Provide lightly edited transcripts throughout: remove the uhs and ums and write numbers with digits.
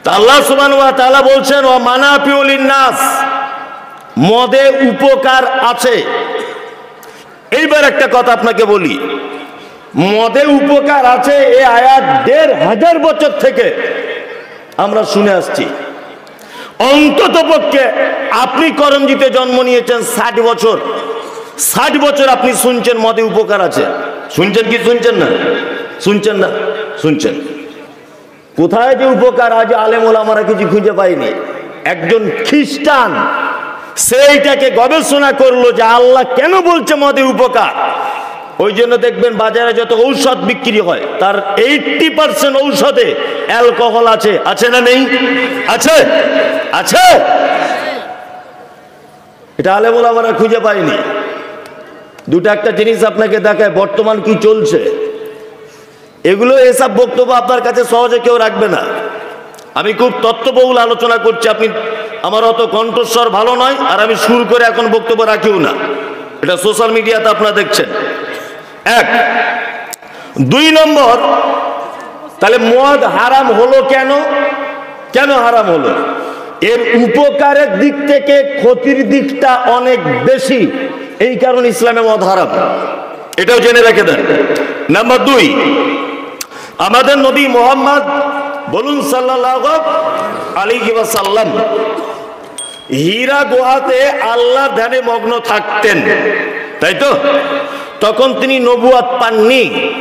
তা আল্লাহ সুবহানাহু ওয়া তাআলা বলছেন ওয়া মানাফিউ লিন-নাস, মদে উপকার আছে। এইবার একটা কথা আপনাকে বলি, মদে উপকার আছে এই আয়াত ১৫০০ বছর থেকে আমরা শুনে আসছি। অন্তত পক্ষে আপনি করমজিতে জন্ম নিয়েছেন ৬০ বছর, ৬০ বছর আপনি শুনছেন মদে উপকার আছে। শুনছেন কি শুনছেন না? শুনছেন না? শুনছেন। কোথায় যে উপকার আজ আলেম ওলামারা কিছু খুঁজে পায়নি। একজন খ্রিস্টান সেইটাকে গবেষণা করলো যে আল্লাহ কেন বলছে মদে উপকার। ওই জন্য দেখবেন বাজারে যত ঔষধ বিক্রি হয় তার 80% ঔষধে অ্যালকোহল আছে। আছে না নেই? আছে, আছে। এটা আলেম ওলামারা খুঁজে পায়নি। দুটো একটা জিনিস আপনাকে দেখায় বর্তমান কি চলছে। এগুলো এসব বক্তব্য আপনার কাছে সহজে কেউ রাখবে না। আমি খুব তত্ত্ববহুল আলোচনা করছি, আপনি আমার অত কণ্ঠস্বর ভালো নয় আর আমি সুর করে এখন বক্তব্য রাখিও না। এটা সোশ্যাল মিডিয়াতে আপনারা দেখছেন। এক, ২ নম্বর, তাহলে মদ হারাম হলো কেন? কেন হারাম হলো? এর উপকারের দিক থেকে ক্ষতির দিকটা অনেক বেশি, এই কারণে ইসলামে মদ হারাম। এটাও জেনে রেখে দেন। নাম্বার ২, আমাদের নবী মুহাম্মদ বলুন সাল্লাল্লাহু আলাইহি ওয়াসাল্লাম হীরা গুহাতে আল্লাহর ধ্যানে মগ্ন থাকতেন, তাই তো? তখন তিনি নবুয়ত পাননি।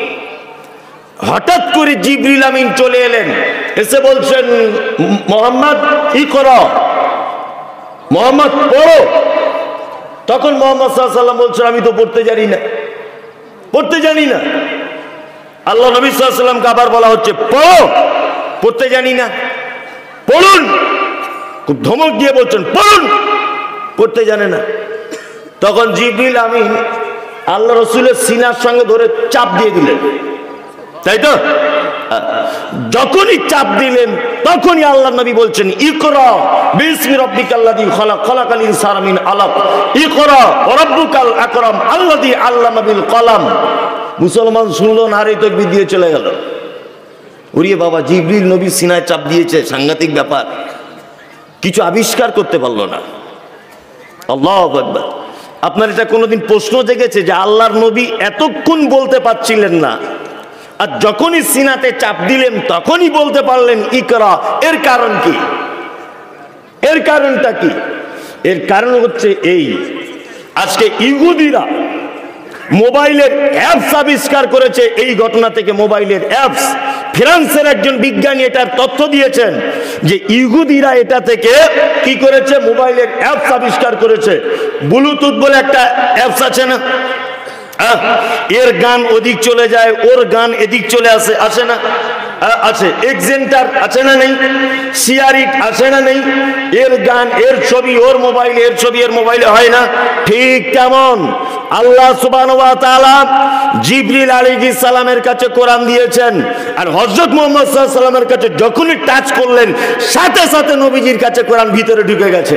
হঠাৎ করে জিবরিল আমিন চলে এলেন, এসে বলছেন মুহাম্মদ ইকরা, মুহাম্মদ পড়ো। তখন মুহাম্মদ সাল্লাল্লাহু আলাইহি ওয়াসাল্লাম বলছেন আমি তো পড়তে জানি না, পড়তে জানি না। আল্লাহ নবী সাল্লাল্লাহু আলাইহি ওয়াসাল্লামকে আবার বলা হচ্ছে পড়ো, পড়তে জানি না, পড়ুন। খুব ধমক দিয়ে বলছেন পড়ুন, পড়তে জানে না। তখন জিবরিল আমিন আল্লাহ রসুলের সিনার সঙ্গে ধরে চাপ দিয়ে দিলেন, তাই তো? যখনই চাপ দিলেন তখনই আল্লাহ নবী বলছেন ইকরা বিসমি রাব্বিকাল্লাযী খালাক, খালাকাল ইনসানা মিন আলাক, ইকরা ওয়া রাব্বুকাল আকরাম আল্লাযী আল্লামা বিল কলম। মুসলমান শুনলো, নারে তাকবীর দিয়ে চলে গেল। ওরে বাবা, জিবরিল নবী সিনায় চাপ দিয়েছে, সাংঘাতিক ব্যাপার। কিছু আবিষ্কার করতে পারলো না। আল্লাহু আকবার। আপনার এটা কোনোদিন প্রশ্ন জেগেছে যে আল্লাহর নবী এতক্ষণ বলতে পারছিলেন না, আর যখনই সিনাতে চাপ দিলেন তখনই বলতে পারলেন ইকরা? এর কারণ কি? এর কারণটা কি? এর কারণ হচ্ছে এই, আজকে ইহুদিরা মোবাইলের অ্যাপস আবিষ্কার করেছে। এই ঘটনা থেকে মোবাইলের অ্যাপস, ফ্রান্সের একজন বিজ্ঞানী এটার তথ্য দিয়েছেন যে ইহুদিরা এটা থেকে কি করেছে, মোবাইলের অ্যাপস আবিষ্কার করেছে। ব্লুটুথ বলে একটা অ্যাপস আছে না, এর গান ওদিক চলে যায়, ওর গান এদিক চলে আসে, আসে না? আছে। এক্সেন্টার আছে না নেই? সিয়ারিট আছে না নেই? এর গান এর ছবি ওর মোবাইলে, এর ছবি এর মোবাইলে হয় না? ঠিক তেমন আল্লাহ সুবহানাহু ওয়া তাআলা জিবরিল আলাইহিস সালামের কাছে কোরআন দিয়েছেন, আর হযরত মুহাম্মদ সাল্লাল্লাহু আলাইহি ওয়াসাল্লামের কাছে যখনই টাচ করলেন সাথে সাথে নবীজির কাছে কোরআন ভিতরে ঢুকে গেছে।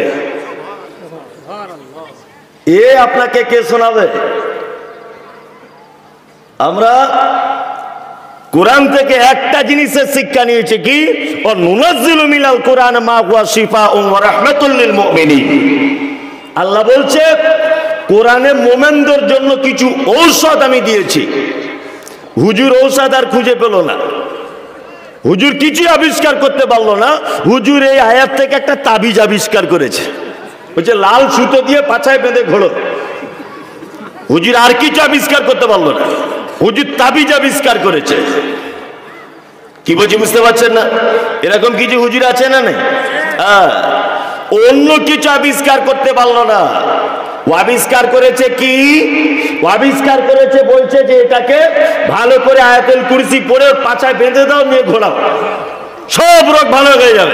এ আপনাকে কে শোনাবে? আমরা কোরআন থেকে একটা জিনিসের শিক্ষা নিয়েছি, কি? ও নুনাজ্জিলু মিনাল কোরআন মা হুয়া শিফাউন ওয়া রাহমাতুল লিল মুমিনিন। আল্লাহ বলছে কোরআনে মোমেনদের জন্য কিছু ঔষধ আমি দিয়েছি। হুজুর ঔষধ আর খুঁজে পেল না, হুজুর কিছু আবিষ্কার করতে পারলো না। হুজুর এই আয়াত থেকে একটা তাবিজ আবিষ্কার করেছে, বলছে লাল সুতো দিয়ে পাছায় বেঁধে ঘোড়ো। হুজুর আর কিছু আবিষ্কার করতে পারলো না, হুজুর তাবিজ আবিষ্কার করেছে। কি বলছি বুঝতে পারছেন না? এরকম কিছু হুজুর আছে না নেই? অন্য কিছু আবিষ্কার করতে পারলো না। ও আবিষ্কার করেছে কি? ও আবিষ্কার করেছে, বলছে যে এটাকে ভালো করে আয়াতুল কুরসি পড়ে পাছায় বেঁধে দাও, নিয়ে ঘোরাও, সব রোগ ভালো হয়ে যাবে।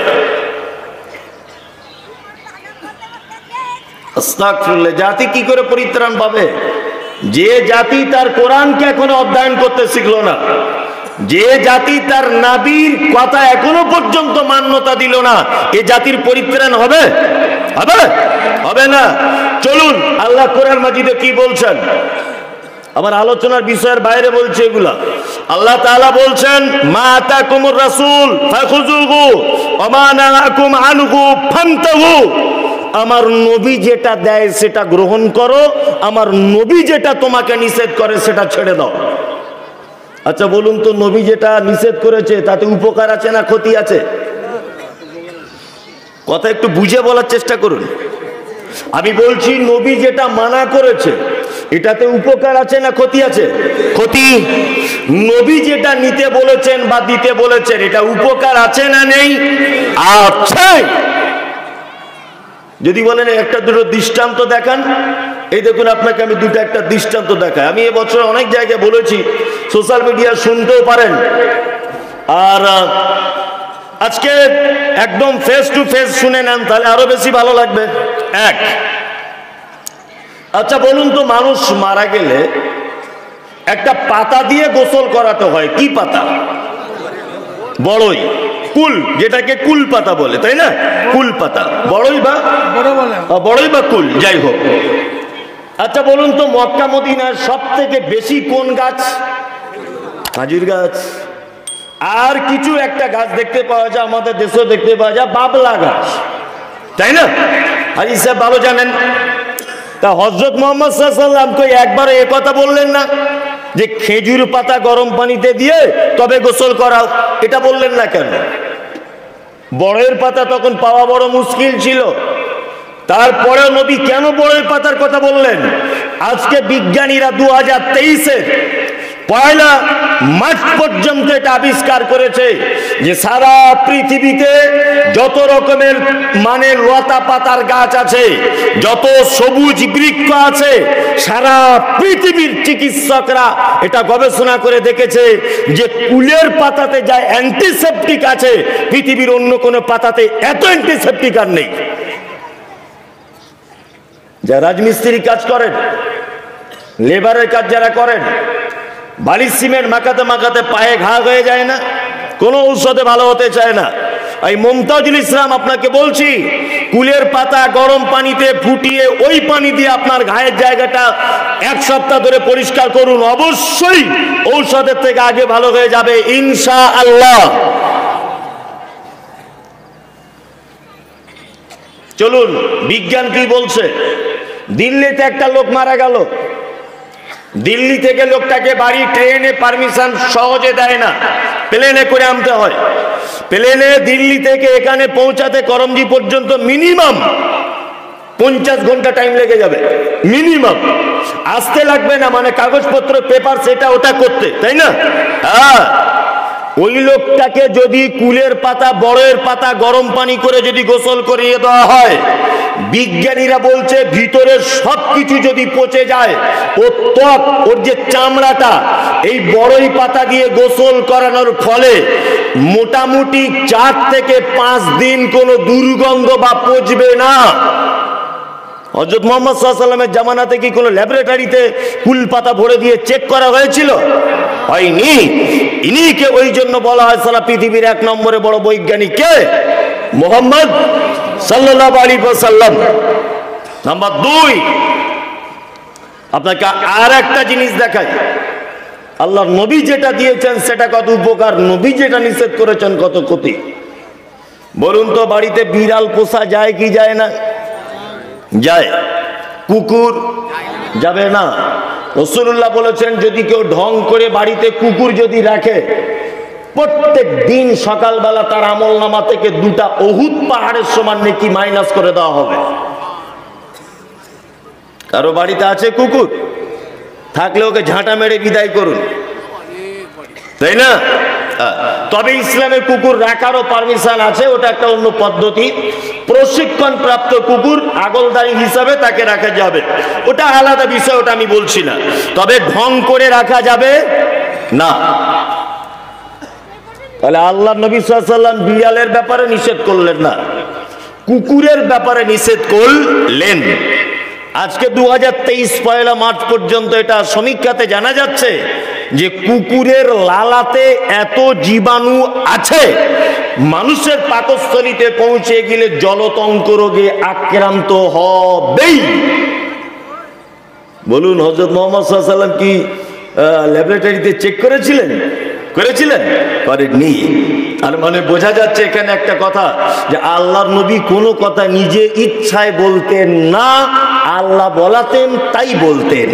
আস্তাগফিরুল্লাহ। জাতি কি করে পরিত্রাণ পাবে? যে জাতি তার কোরআনকে এখনো অধ্যয়ন করতে শিখলো না, যে জাতি তার নবীর কথা এখনো পর্যন্ত মান্যতা দিল না, এ জাতির পরিত্রাণ হবে? হবে? হবে না। চলুন আল্লাহ কোরআন মাজিদে কি বলছেন। আমার আলোচনার বিষয়ের বাইরে বলছে এগুলা। আল্লাহ তাআলা বলছেন মা আতাকুমুর রাসূল ফাখুযুহু ওয়া মা নাহাকুম আনহু ফান্তাহু। আমার নবী যেটা দেয় সেটা গ্রহণ করো, আমার নবী যেটা তোমাকে নিষেধ করে সেটা ছেড়ে দাও। আচ্ছা বলুন তো, নবী যেটা নিষেধ করেছে তাতে উপকার আছে না ক্ষতি আছে? কথা একটু বুঝে বলার চেষ্টা করুন। আমি বলছি নবী যেটা মানা করেছে এটাতে উপকার আছে না ক্ষতি আছে? ক্ষতি। নবী যেটা নিতে বলেছেন বা দিতে বলেছেন এটা উপকার আছে না নেই? আছে। যদি বলেন একটা দুটো দৃষ্টান্ত দেখান, এই দেখুন আপনাকে আমি দুটো একটা দৃষ্টান্ত দেখাই। আমি এবছর অনেক জায়গায় বলেছি, সোশ্যাল মিডিয়া শুনতেও পারেন, আর আজকে একদম ফেস টু ফেস শুনে নেন তাহলে আরো বেশি ভালো লাগবে। এক, আচ্ছা বলুন তো, মানুষ মারা গেলে একটা পাতা দিয়ে গোসল করাতে হয়। কি পাতা? বড়ই, কুল, যেটাকে কুল পাতা বলে, তাই না? কুল পাতা, বড়ই বা কুল, যাই হোক। আচ্ছা বলুন তো, মক্কা মদিনার সব থেকে বেশি কোন গাছ? খেজুর গাছ। আর কিছু একটা গাছ দেখতে পাওয়া যায়, আমাদের দেশেও দেখতে পাওয়া যায়, বাবলা গাছ, তাই না? আর হিসাব ভালো জানেন। তা হযরত মুহাম্মদ সাল্লাল্লাহু আলাইহি ওয়াসাল্লাম কই একবার এই কথা বললেন না যে খেজুর পাতা গরম পানিতে দিয়ে তবে গোসল করাও? এটা বললেন না কেন? বড়ের পাতা তখন পাওয়া বড় মুশকিল ছিল। তারপরেও নবী কেন বড়ের পাতার কথা বললেন? আজকে বিজ্ঞানীরা 2023-এর 1 মার্চ পর্যন্ত এটা আবিষ্কার করেছে যে সারা পৃথিবীতে যত রকমের মানে লতা পাতার গাছ আছে, যত সবুজ বৃক্ষ আছে, সারা পৃথিবীর চিকিৎসকরা এটা গবেষণা করে দেখেছে যে কুলের পাতাতে যা অ্যান্টিসেপটিক আছে পৃথিবীর অন্য কোনো পাতাতে এত অ্যান্টিসেপটিক আর নেই। যা রাজমিস্ত্রি কাজ করেন, লেবারের কাজ যারা করেন, বালির সিমেন্ট মাখাতে মাখাতে পায়ে ঘা হয়ে যায় না? কোনো ঔষধে ভালো হতে চায় না। এই মুমতাজুল ইসলাম আপনাকে বলছি, কুলের পাতা গরম পানিতে ফুটিয়ে ওই পানি দিয়ে আপনার ঘায়ের জায়গাটা 1 সপ্তাহ ধরে পরিষ্কার করুন, অবশ্যই ঔষধের থেকে আগে ভালো হয়ে যাবে ইনশাআল্লাহ। চলুন বিজ্ঞান কি বলছে। দিল্লিতে একটা লোক মারা গেল, দিল্লি থেকে লোকটাকে বাড়ি ট্রেনে পারমিশন সহজে দেয় না, প্লেনে করে আনতে হয়। প্লেনে দিল্লি থেকে এখানে পৌঁছাতে করমজি পর্যন্ত মিনিমাম 50 ঘন্টা টাইম লেগে যাবে, মিনিমাম। আসতে লাগবে না, মানে কাগজপত্র পেপার সেটা ওটা করতে, তাই না? হ্যাঁ, ওই লোকটাকে যদি কুলের পাতা বড়ের পাতা গরম পানি করে যদি গোসল করিয়ে দেওয়া হয়, বিজ্ঞানীরা বলছে ভিতরের সবকিছু যদি পচে যায়, ওর ত্বক, ওর যে চামড়াটা, এই বড়ই পাতা দিয়ে গোসল করানোর ফলে মোটামুটি 4 থেকে 5 দিন কোনো দুর্গন্ধ বা পচবে না। হযরত মুহাম্মদ সাল্লাল্লাহু আলাইহি ওয়াসাল্লামের জামানাতে কি কোনো ল্যাবরেটরিতে কুল পাতা ভরে দিয়ে চেক করা হয়েছিল? হয়নি। ইনিকে ওই জন্য বলা হয় সারা পৃথিবীর 1 নম্বরে বড় বৈজ্ঞানিক কে? মুহাম্মদ সাল্লাল্লাহু আলাইহি ওয়াসাল্লাম। নাম্বার 2, আপনাকে আর একটা জিনিস দেখাই। আল্লাহর নবী যেটা দিয়েছেন সেটা কত উপকার, নবী যেটা নিষেধ করেছেন কত ক্ষতি। বলুন তো, বাড়িতে বিড়াল পোষা যায় কি যায় না? যায়। কুকুর যাবে না। রাসূলুল্লাহ বলেছেন যদি কেউ ঢং করে বাড়িতে কুকুর যদি রাখে, প্রত্যেক দিন সকালবেলা তার আমলনামা থেকে 2টা উহুদ পাহাড়ের সমান নেকি মাইনাস করে দেওয়া হবে। কারো বাড়িতে আছে কুকুর? থাকলে ওকে ঝাঁটা মেরে বিদায় করুন, তাই না? তবে ইসলামে কুকুর রাখারও পারমিশন আছে, ওটা একটা অন্য পদ্ধতি। প্রশিক্ষণ প্রাপ্ত কুকুর আগলদারি হিসাবে তাকে রাখা যাবে, ওটা আলাদা বিষয়, ওটা আমি বলছি না। তবে ঢং করে রাখা যাবে না। তাহলে আল্লাহ নবী সাল্লাল্লাহু আলাইহি ওয়াসাল্লাম বিড়ালের ব্যাপারে নিষেধ করলেন না, কুকুরের ব্যাপারে নিষেধ করলেন। আজকে 2023 1 মার্চ পর্যন্ত এটা সমীক্ষাতে জানা যাচ্ছে যে কুকুরের লালাতে এত জীবাণু আছে, মানুষের পাকস্থলীতে পৌঁছে গেলে জলতঙ্ক রোগে আক্রান্ত হবেই। বলুন, হযরত মুহাম্মদ সাল্লাল্লাহু আলাইহি ওয়াসাল্লাম কি ল্যাবরেটরিতে চেক করেছিলেন? করেননি। আর মানে বোঝা যাচ্ছে এখানে একটা কথা, যে আল্লাহর নবী কোনো কথা নিজে ইচ্ছায় বলতেন না, আল্লাহ বলাতেন তাই বলতেন।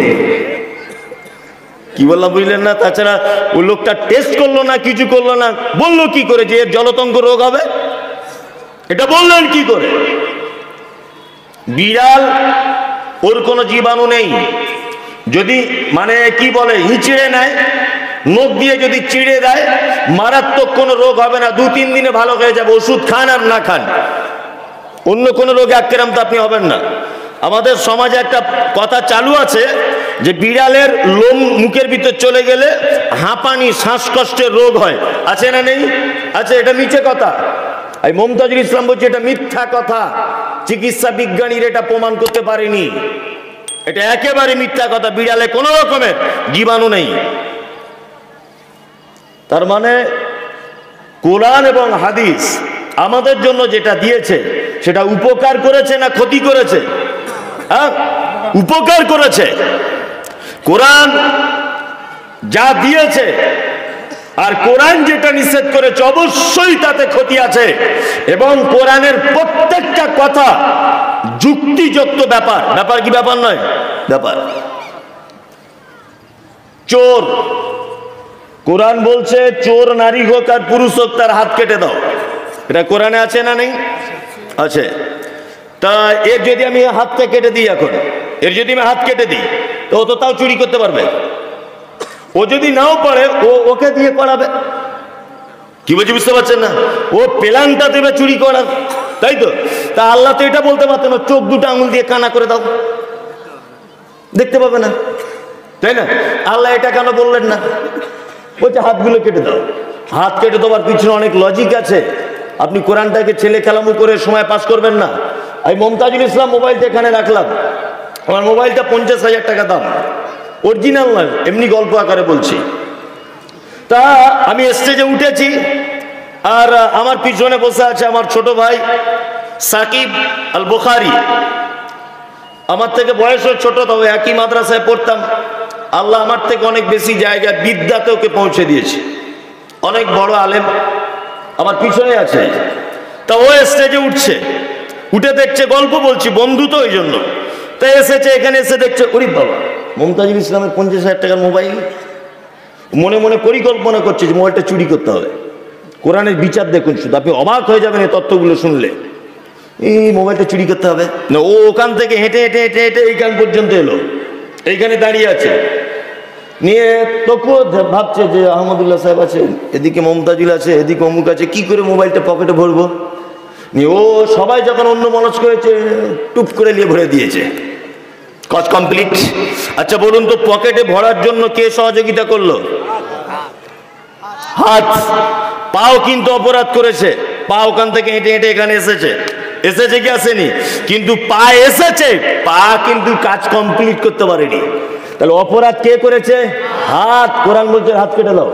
কি বললাম বুঝলেন না? তাছাড়া ওই লোকটা টেস্ট করলো না, কিছু করলো না, বললো কি করে যে এর জলতঙ্ক রোগ হবে? এটা বললেন কি করে? বিড়াল, ওর কোনো জীবাণু নেই, যদি মানে কি বলে হিঁচড়ে নেয়, নখ দিয়ে যদি চিড়ে দেয়, মারাত্মক কোনো রোগ হবে না, 2-3 দিনে ভালো হয়ে যাবে, ওষুধ খান আর না খান, অন্য কোনো রোগে আক্রান্ত আপনি হবেন না। আমাদের সমাজে একটা কথা চালু আছে যে বিড়ালের লোম মুখের ভিতর চলে গেলে হাঁপানি, শ্বাসকষ্টের রোগ হয়, আছে না নেই? আছে। এটা মিথ্যে কথা। এই মমতাজুল ইসলাম বলছে এটা মিথ্যা কথা, চিকিৎসা বিজ্ঞানীরা এটা প্রমাণ করতে পারেনি, এটা একেবারে মিথ্যা কথা। বিড়ালে কোনো রকমের জীবাণু নেই। তার মানে কোরআন এবং হাদিস আমাদের জন্য যেটা দিয়েছে সেটা উপকার করেছে না ক্ষতি করেছে? হ্যাঁ, উপকার করেছে। কোরআন যা দিয়েছে আর কোরআন যেটা নিষেধ করেছে অবশ্যই তাতে ক্ষতি আছে, এবং কোরআনের প্রত্যেকটা কথা যুক্তিযুক্ত ব্যাপার। ব্যাপার কি ব্যাপার নয়? ব্যাপার। চোর, কোরআন বলছে চোর নারী হোক আর পুরুষ হোক তার হাত কেটে দাও, এটা কোরআনে আছে না নেই? আছে। তা এর যদি আমি হাতটা কেটে দিই, এখন এর যদি আমি হাত কেটে দিই, তো ও তো তাও চুরি করতে পারবে। ও যদি নাও পারে, ওকে দিয়ে করাবে। কি বলছি বুঝতে পারছেন না? ও প্ল্যানটা দেবে চুরি করার, তাই তো? তা আল্লাহ তো এটা বলতে পারতেন না চোখ দুটো আঙুল দিয়ে কানা করে দাও, দেখতে পাবে না, তাই না? আল্লাহ এটা কেন বললেন না? বলছে হাতগুলো কেটে দাও। হাত কেটে দেওয়ার পিছনে অনেক লজিক আছে। আপনি কোরআনটাকে ছেলে খেলামু করে সময় পাস করবেন না। আমি মমতাজুল ইসলাম মোবাইলটা এখানে রাখলাম, আমার মোবাইলটা 50,000 টাকা দাম, অরিজিনাল নয়, এমনি গল্প আকারে বলছি। তা আমি স্টেজে উঠেছি, আর আমার পিছনে বসে আছে আমার ছোট ভাই সাকিব আল বুখারি। আমার থেকে বয়সও ছোট, তবে একই মাদ্রাসায় পড়তাম। আল্লাহ আমার থেকে অনেক বেশি জায়গা বিদ্যাতে ওকে পৌঁছে দিয়েছে, অনেক বড় আলেম আমার পিছনে আছে। তা ও স্টেজে উঠছে, উঠে দেখছে গল্প বলছি, বন্ধু তো ওই জন্য। তাই এসেছে, এখানে এসে দেখছে ওরে বাবা মমতাজুল ইসলামের 50,000 টাকার মোবাইল। মনে মনে পরিকল্পনা করছে যে মোবাইলটা চুরি করতে হবে। কোরআনের বিচার দেখুন, শুধু আপনি অবাক হয়ে যাবেন এই তথ্যগুলো শুনলে। এই মোবাইলটা চুরি করতে হবে না, ও ওখান থেকে হেঁটে হেঁটে হেঁটে হেঁটে এইখান পর্যন্ত এলো, এইখানে দাঁড়িয়ে আছে, নিয়ে তকুও ভাবছে যে আহমদুল্লাহ সাহেব আছে, এদিকে মমতাজুল আছে, এদিকে অমুক আছে, কি করে মোবাইলটা পকেটে ভরবো। নিয়ে ও সবাই যখন অন্য মনস্ক হয়েছে, টুপ করে নিয়ে ভরে দিয়েছে, কাজ কমপ্লিট। আচ্ছা বলুন তো, পকেটে ভরার জন্য কে সহযোগিতা করলো? হাত। পাও কিন্তু অপরাধ করেছে, পা ওখান থেকে হেঁটে হেঁটে এখানে এসেছে, এসেছে কি আসেনি? কিন্তু পা এসেছে, পা কিন্তু কাজ কমপ্লিট করতে পারেনি। তাহলে অপরাধ কে করেছে? হাত। কোরআন বলছে হাত কেটে দাও।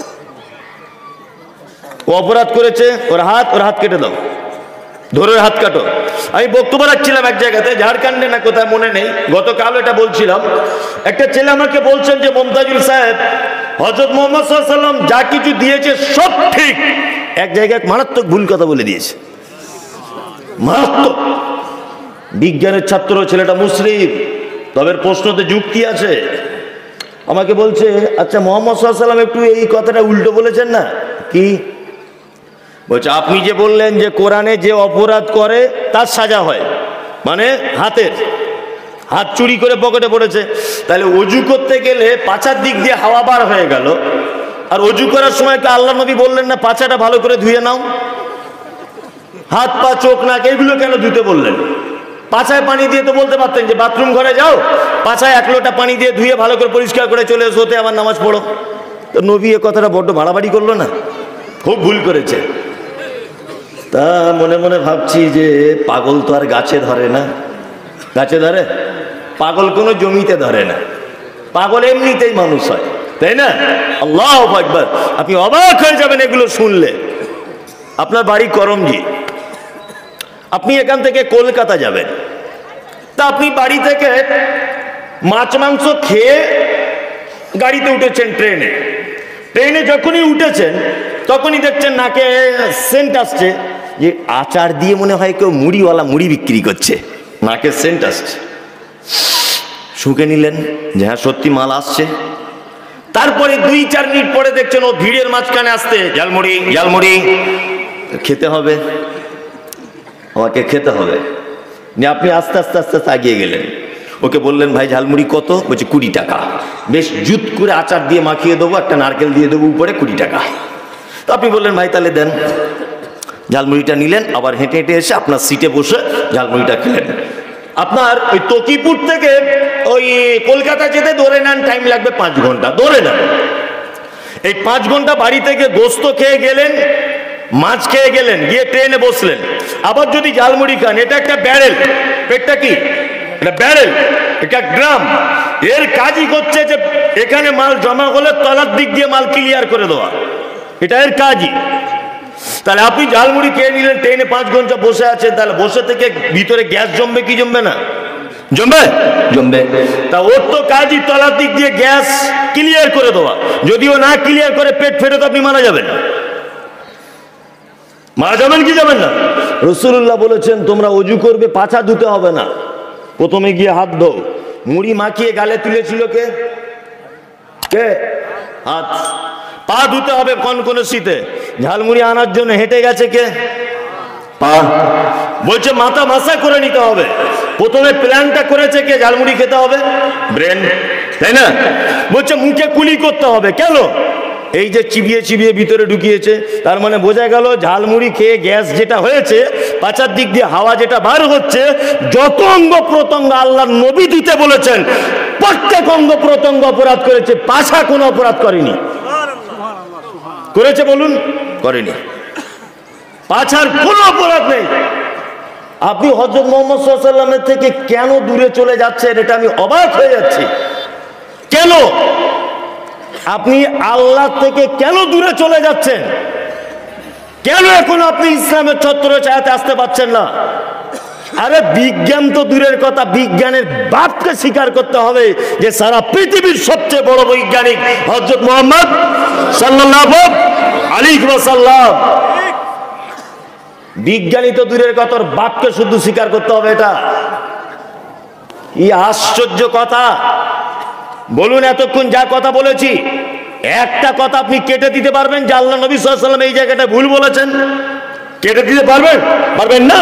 ও অপরাধ করেছে, ওর হাত কেটে দাও, ধরে হাত কাটো। আমি বক্তব্য রাখছিলাম এক জায়গাতে, ঝাড়খণ্ডে না কোথায় মনে নেই, গতকাল এটা বলছিলাম। একটা ছেলে আমাকে বলছেন যে মমতাজুল সাহেব, হযরত মুহাম্মদ সাল্লাল্লাহু আলাইহি ওয়াসাল্লাম যা কিছু দিয়েছে সব ঠিক, এক জায়গায় মারাত্মক ভুল কথা বলে দিয়েছে, মারাত্মক। বিজ্ঞানের ছাত্র ছেলেটা, মুসলিম, তবে প্রশ্নতে যুক্তি আছে। আমাকে বলছে আচ্ছা মুহাম্মদ সাল্লাল্লাহু আলাইহি ওয়াসাল্লাম একটু এই কথাটা উল্টো বলেছেন না? কি বলছে? আপনি যে বললেন যে কোরআনে যে অপরাধ করে তার সাজা হয়, মানে হাত চুরি করে পকেটে পড়েছে, তাহলে অজু করতে গেলে পাছার দিক দিয়ে হাওয়া বার হয়ে গেল, আর অজু করার সময় আল্লাহ নবী বললেন না পাছাটা ভালো করে ধুয়ে নাও? হাত পা চোখ নাক এগুলো কেন ধুতে বললেন? পাছায় পানি দিয়ে তো বলতে পারতেন যে বাথরুম ঘরে যাও, পাছায় 1 লোটা পানি দিয়ে ধুয়ে ভালো করে পরিষ্কার করে চলে এসো, ওতে আবার নামাজ পড়ো। তো নবী এ কথাটা বড্ড বাড়াবাড়ি করলো না? খুব ভুল করেছে। তা মনে মনে ভাবছি যে পাগল তো আর গাছে ধরে না, গাছে ধরে? পাগল কোনো জমিতে ধরে না, পাগল এমনিতেই মানুষ হয়, তাই না? আল্লাহু আকবার। আপনি অবাক হয়ে যাবেন এগুলো শুনলে। আপনার বাড়ি করমজি, আপনি এখান থেকে কলকাতা যাবেন, তা আপনি বাড়ি থেকে মাছ মাংস খেয়ে গাড়িতে উঠেছেন, ট্রেনে যখনই উঠেছেন তখনই দেখছেন নাকে সেন্ট আসছে, যে আচার দিয়ে মনে হয় কেউ মুড়িওয়ালা মুড়ি বিক্রি করছে, নাকে সেন্ট আসছে। শুঁকে নিলেন যে হ্যাঁ সত্যি মাল আসছে। তারপরে 2-4 মিনিট পরে দেখছেন ও ভিড়ের মাঝখানে আসতে, ঝালমুড়ি ঝালমুড়ি, খেতে হবে, আমাকে খেতে হবে। আপনি আস্তে আস্তে আস্তে আস্তে এগিয়ে গেলেন, ওকে বললেন ভাই ঝালমুড়ি কত? বলছে 20 টাকা। বেশ জুত করে আচার দিয়ে মাখিয়ে দেবো, একটা নারকেল দিয়ে দেবো উপরে, 20 টাকা। তো আপনি বললেন ভাই তাহলে দেন। ঝালমুড়িটা নিলেন, আবার হেঁটে হেঁটে এসে আপনার সিটে বসে ঝালমুড়িটা খেলেন। আপনার ওই তকিপুর থেকে ওই কলকাতা যেতে ধরে নেন টাইম লাগবে 5 ঘন্টা, ধরে নেন। এই 5 ঘন্টা বাড়ি থেকে গোস্ত খেয়ে গেলেন, মাছ খেয়ে গেলেন, গিয়ে ট্রেনে বসলেন। আবার যদি ঝালমুড়ি খান, এটা একটা ব্যারেল, পেটটা কি এটা ব্যারেল, এটা ড্রাম। এর কাজই হচ্ছে যে এখানে মাল জমা হলে তলার দিক দিয়ে মাল ক্লিয়ার করে দেওয়া, এটা এর কাজই। তাহলে আপনি ঝালমুড়ি খেয়ে নিলেন, ট্রেনে 5 ঘন্টা বসে আছেন, তাহলে বসে থেকে ভিতরে গ্যাস জমবে কি জমবে না? জমবে, জমবে। তা ওর তো কাজই তলার দিক দিয়ে গ্যাস ক্লিয়ার করে দেওয়া। যদিও না ক্লিয়ার করে পেট ফেটে তো আপনি মারা যাবেন। মারা যাবেন কি যাবেন না? রাসূলুল্লাহ বলেছেন তোমরা অজু করবে, পাছা ধুতে হবে না, প্রথমে গিয়ে হাত ধো। মুড়ি মাখিয়ে গালে তুলেছিল কে? কে? হাত। পা ধুতে হবে কনকনে শীতে, ঝালমুড়ি আনার জন্য হেঁটে গেছে কে? পা। বলছে মাথা মাসা করে নিতে হবে, প্রথমে প্ল্যানটা করেছে কে? ঝালমুড়ি খেতে হবে, ব্রেন, তাই না? বলছে মুখে কুলি করতে হবে, কেন? এই যে চিবিয়ে চিবিয়ে ভিতরে ঢুকিয়েছে, তার মানে বোঝা গেল ঝালমুড়ি খেয়ে গ্যাস যেটা হয়েছে, পাচার দিক দিয়ে হাওয়া যেটা বার হচ্ছে, যত অঙ্গ প্রত্যঙ্গ আল্লাহর নবী দিতে বলেছেন প্রত্যেক অঙ্গ প্রত্যঙ্গ অপরাধ করেছে, পাছা কোনো অপরাধ করেনি। করেছে বলুন? করেনি। পাছার কোনো অপরাধ নেই। আপনি হযরত মুহাম্মদ সাল্লাল্লাহু আলাইহি ওয়াসাল্লামের থেকে কেন দূরে চলে যাচ্ছেন, এটা আমি অবাক হয়ে যাচ্ছি। কেন আপনি আল্লাহ থেকে কেন দূরে চলে যাচ্ছেন? কেন এখন আপনি ইসলামের ছত্র ছায়াতে আসতে পারছেন না? আরে বিজ্ঞান তো দূরের কথা, বিজ্ঞানের বাপকে স্বীকার করতে হবে যে সারা পৃথিবীর সবচেয়ে বড় বৈজ্ঞানিক হযরত মুহাম্মদ সাল্লাল্লাহু আলাইহি ওয়াসাল্লাম। বিজ্ঞানী তো দূরের কথা, বাপকে শুধু স্বীকার করতে হবে। এটা কি আশ্চর্য কথা! বলুন এতক্ষণ যা কথা বলেছি, একটা কথা আপনি কেটে দিতে পারবেন যে আল্লাহ নবী সাল্লাল্লাহু আলাইহি ওয়াসাল্লাম এই জায়গাটা ভুল বলেছেন? কেটে দিতে পারবেন? পারবেন না,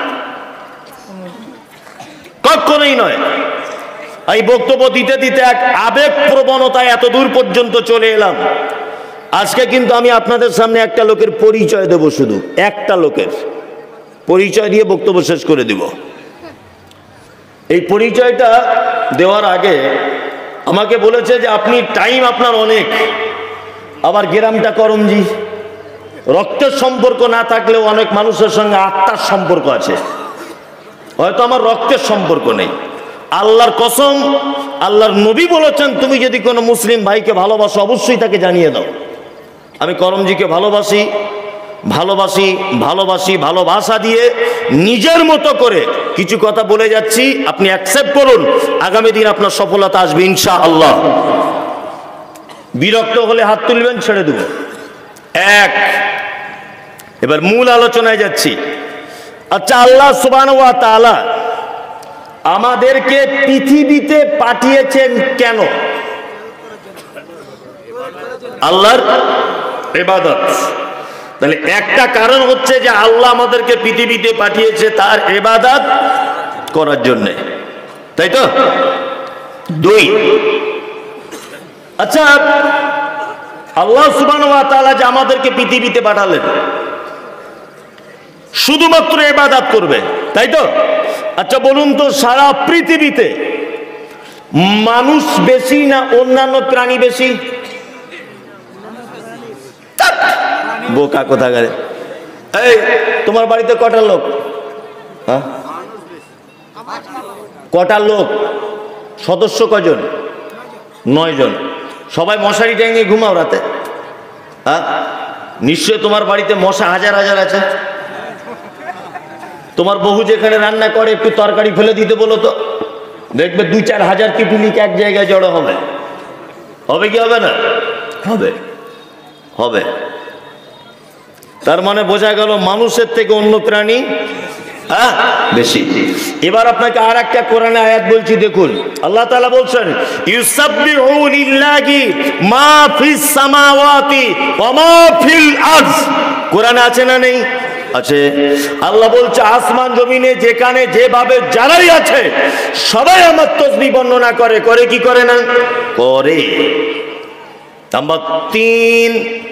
কখনোই নয়। এই বক্তব্য দিতে দিতে এক আবেগ প্রবণতায় এত দূর পর্যন্ত চলে এলাম। আজকে কিন্তু আমি আপনাদের সামনে একটা লোকের পরিচয় দেব, শুধু একটা লোকের পরিচয় দিয়ে বক্তব্য শেষ করে দিব। এই পরিচয়টা দেওয়ার আগে আমাকে বলেছে যে আপনি টাইম আপনার অনেক, আবার গ্রামটা করমজি, রক্তের সম্পর্ক না থাকলেও অনেক মানুষের সঙ্গে আত্মার সম্পর্ক আছে। হয়তো আমার রক্তের সম্পর্ক নেই, আল্লাহর কসম আল্লাহর নবী বলেছেন তুমি যদি কোনো মুসলিম ভাইকে ভালোবাসো অবশ্যই তাকে জানিয়ে দাও। আমি করমজিকে ভালোবাসি, ভালোবাসি, ভালোবাসি, ভালোবাসা দিয়ে নিজের মতো করে কিছু কথা বলে যাচ্ছি, আপনি অ্যাকসেপ্ট করুন। আগামী দিন আপনার সফলতা আসবে ইনশাআল্লাহ। বিরক্ত হলে হাত তুলবেন, ছেড়ে দেব। এবার মূল আলোচনায় যাচ্ছি। আচ্ছা, আল্লাহ সুবহানাহু ওয়া তাআলা আমাদেরকে পৃথিবীতে পাঠিয়েছেন কেন? আল্লাহর ইবাদত। তাহলে একটা কারণ হচ্ছে যে আল্লাহ আমাদেরকে পৃথিবীতে পাঠিয়েছে তার ইবাদত করার জন্য, তাই তো? 2, আচ্ছা আল্লাহ সুবহানাহু ওয়া তাআলা যে আমাদেরকে পৃথিবীতে পাঠালেন শুধুমাত্র ইবাদত করবে, তাই তো? আচ্ছা বলুন তো, সারা পৃথিবীতে মানুষ বেশি না অন্যান্য প্রাণী বেশি? বোকা কোথাকারে। এই তোমার বাড়িতে কটা লোক? হ্যাঁ, কটা লোক? সদস্য কজন? 9 জন। সবাই মশারি টাঙিয়ে ঘুমাও রাতে? হ্যাঁ, নিশ্চয় তোমার বাড়িতে মশা হাজার হাজার আছে। তোমার বহু যেখানে রান্না করে একটু তরকারি ফেলে দিতে বলো তো, দেখবে 2-4 হাজার পিপিলিক এক জায়গায় জড়ো হবে। হবে কি হবে না? হবে, হবে। তার মানে বোঝা গেল মানুষের থেকে অন্য প্রাণী বেশি। এবার আপনাকে আর একটা কোরআনে আয়াত বলছি, দেখুন আল্লাহ তাআলা বলছেন ইউসাব্বিহু লিল্লাহি মা ফিস সামাওয়াতি ওয়া মা ফিল আরজ। কোরআনে আছে না নেই? আছে। আল্লাহ বলছে আসমান জমিনে যেখানে যেভাবে যারাই আছে সবাই আমার তাসবিহ বর্ণনা করে। করে কি করে না? করে। নাম্বার 3,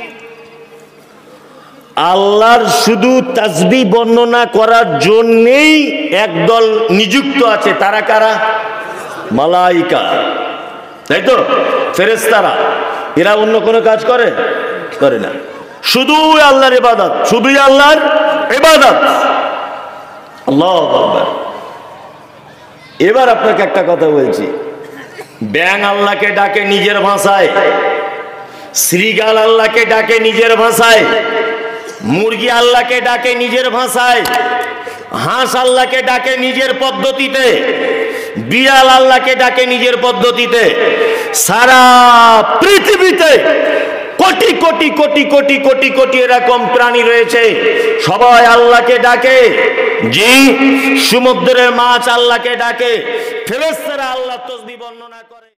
আল্লাহর শুধু তাসবিহ বর্ণনা করার জন্যেই একদল নিযুক্ত আছে। তারা কারা? মালাইকা, তাই তো? ফেরেশতারা। এরা অন্য কোনো কাজ করে? করে না। শুধুই আল্লাহর ইবাদত, শুধুই আল্লাহর ইবাদত। আল্লাহু আকবার। এবার আপনাকে একটা কথা বলছি, ব্যাঙ আল্লাহকে ডাকে নিজের ভাষায়, শ্রীগাল আল্লাহকে ডাকে নিজের ভাষায়, মুরগি আল্লাহকে ডাকে নিজের ভাষায়, হাঁস আল্লাহকে ডাকে নিজের পদ্ধতিতে, বিড়াল আল্লাহকে ডাকে নিজের পদ্ধতিতে। সারা পৃথিবীতে কোটি কোটি কোটি কোটি কোটি কোটি এরকম প্রাণী রয়েছে, সবাই আল্লাহকে ডাকে। জি, সমুদ্রের মাছ আল্লাহকে ডাকে, ফেরেশতারা আল্লাহর তাসবিহ বর্ণনা করে।